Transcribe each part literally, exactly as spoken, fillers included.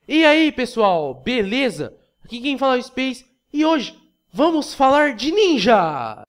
E aí pessoal, beleza? Aqui quem fala é o Space e hoje vamos falar de ninja!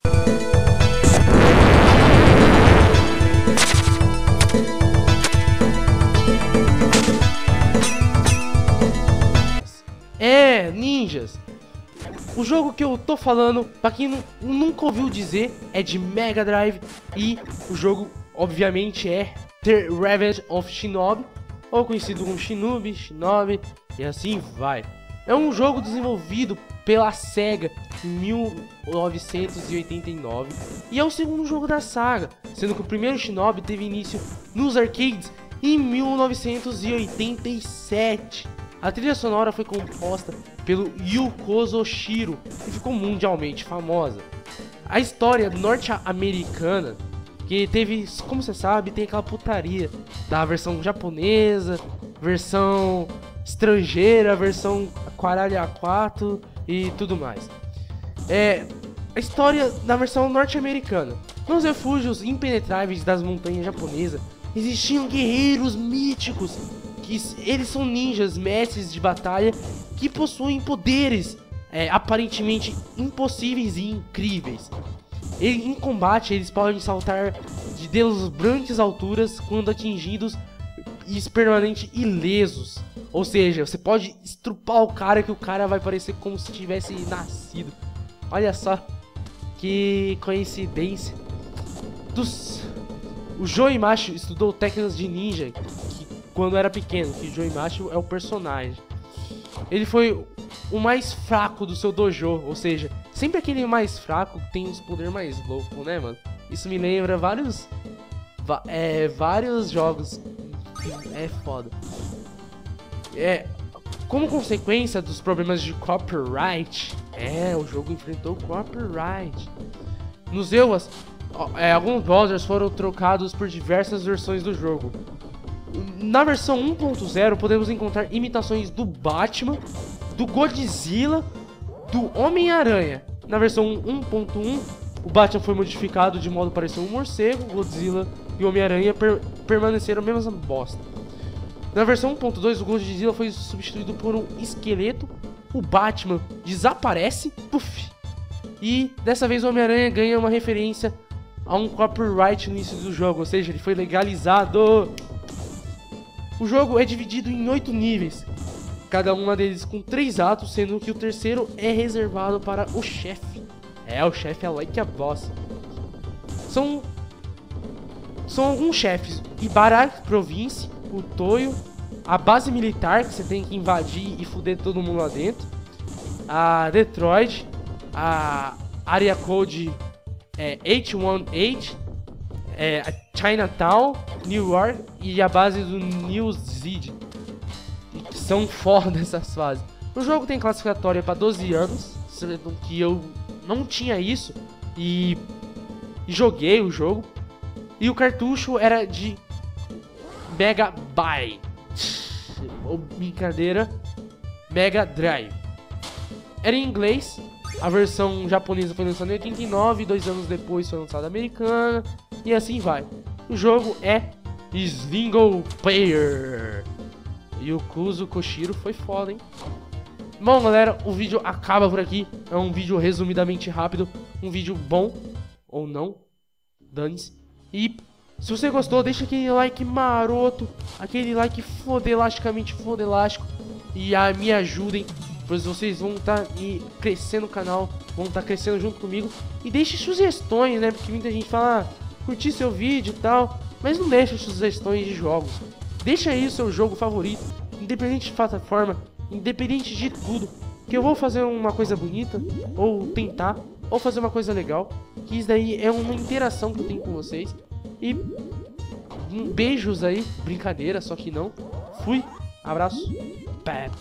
É, ninjas! O jogo que eu tô falando, pra quem não, nunca ouviu dizer, é de Mega Drive e o jogo obviamente é The Revenge of Shinobi, ou conhecido como Shinobi, Shinobi e assim vai. É um jogo desenvolvido pela Sega em mil novecentos e oitenta e nove e é o segundo jogo da saga, sendo que o primeiro Shinobi teve início nos arcades em mil novecentos e oitenta e sete. A trilha sonora foi composta pelo Yu Kozoshiro e ficou mundialmente famosa. A história norte-americana, que teve, como você sabe, tem aquela putaria da versão japonesa, versão estrangeira, versão Quaralha quatro e tudo mais. É a história da versão norte-americana. Nos refúgios impenetráveis das montanhas japonesas existiam guerreiros míticos, que eles são ninjas, mestres de batalha que possuem poderes é, aparentemente impossíveis e incríveis. E, em combate eles podem saltar de deslumbrantes alturas quando atingidos e permanentemente ilesos. Ou seja, você pode estrupar o cara que o cara vai parecer como se tivesse nascido. Olha só que coincidência. Dos... O Joimachi estudou técnicas de ninja que, quando era pequeno, que Joimachi é o personagem. Ele foi o mais fraco do seu dojo, ou seja, sempre aquele mais fraco tem os poderes mais loucos, né, mano? Isso me lembra vários, é, vários jogos. É foda. É, como consequência dos problemas de copyright, é, o jogo enfrentou copyright. Nos E U As, é, alguns browsers foram trocados por diversas versões do jogo. Na versão um ponto zero podemos encontrar imitações do Batman, do Godzilla, do Homem-Aranha. Na versão um ponto um, o Batman foi modificado de modo parecer um morcego, o Godzilla e o Homem-Aranha per permaneceram a mesma bosta. Na versão um ponto dois, o Godzilla foi substituído por um esqueleto, o Batman desaparece, puff, e dessa vez o Homem-Aranha ganha uma referência a um copyright no início do jogo, ou seja, ele foi legalizado. O jogo é dividido em oito níveis, cada uma deles com três atos, sendo que o terceiro é reservado para o chefe. É, o chefe é like a boss. São, são alguns chefes: Ibaraki Province, o Toyo, a base militar que você tem que invadir e fuder todo mundo lá dentro, a Detroit, a Area Code é, oito um oito, é, a Chinatown, New York e a base do New Zid. São foda essas fases. O jogo tem classificatória para doze anos, sendo que eu não tinha isso e, e joguei o jogo. E o cartucho era de Megabyte, ou brincadeira, Mega Drive. Era em inglês. A versão japonesa foi lançada em oitenta e nove, dois anos depois foi lançada a americana, e assim vai. O jogo é Single Player. E o Kuzo Koshiro foi foda, hein? Bom, galera, o vídeo acaba por aqui. É um vídeo resumidamente rápido, um vídeo bom, ou não, dane-se. E se você gostou, deixa aquele like maroto, aquele like fodelasticamente fodelástico, e a, me ajudem, pois vocês vão estar tá crescendo o canal, vão estar tá crescendo junto comigo. E deixe sugestões, né? Porque muita gente fala, ah, curti seu vídeo e tal, mas não deixa sugestões de jogos. Deixa aí o seu jogo favorito, independente de plataforma, independente de tudo, que eu vou fazer uma coisa bonita, ou tentar, ou fazer uma coisa legal, que isso daí é uma interação que eu tenho com vocês. E um beijos aí, brincadeira, só que não. Fui, abraço, pé.